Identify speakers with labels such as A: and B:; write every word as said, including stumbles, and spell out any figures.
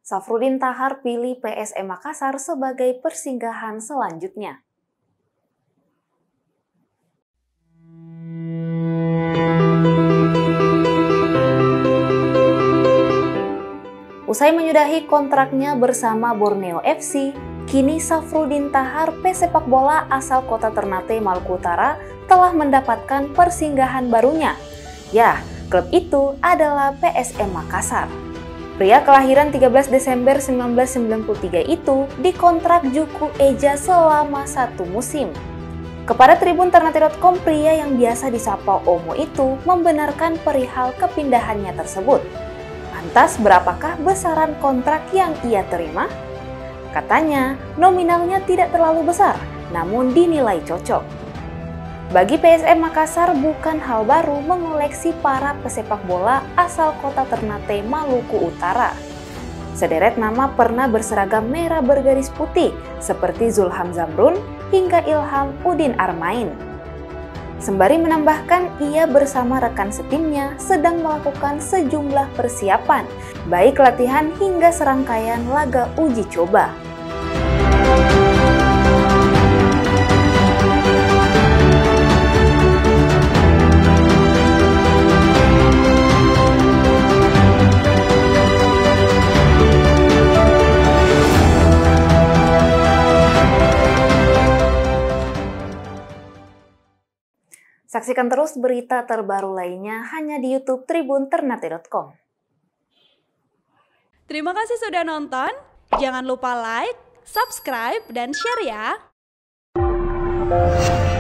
A: Safrudin Tahar pilih P S M Makassar sebagai persinggahan selanjutnya. Usai menyudahi kontraknya bersama Borneo F C, kini Safrudin Tahar, pesepak bola asal kota Ternate, Maluku Utara, telah mendapatkan persinggahan barunya. Ya, klub itu adalah P S M Makassar. Pria kelahiran tiga belas Desember seribu sembilan ratus sembilan puluh tiga itu dikontrak Juku Eja selama satu musim. Kepada Tribun Ternate titik com, pria yang biasa disapa Omo itu membenarkan perihal kepindahannya tersebut. Lantas, berapakah besaran kontrak yang ia terima? Katanya, nominalnya tidak terlalu besar, namun dinilai cocok. Bagi P S M Makassar bukan hal baru mengoleksi para pesepak bola asal kota Ternate, Maluku Utara. Sederet nama pernah berseragam merah bergaris putih, seperti Zulham Zamrun hingga Ilham Udin Armain. Sembari menambahkan, ia bersama rekan setimnya sedang melakukan sejumlah persiapan, baik latihan hingga serangkaian laga uji coba. Saksikan terus berita terbaru lainnya hanya di YouTube Tribun Ternate titik com.
B: Terima kasih sudah nonton. Jangan lupa like, subscribe, dan share ya.